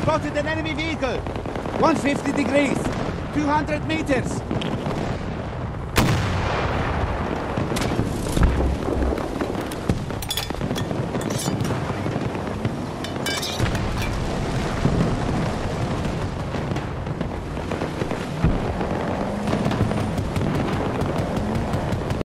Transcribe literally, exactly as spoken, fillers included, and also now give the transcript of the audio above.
spotted an enemy vehicle. one hundred fifty degrees. two hundred meters.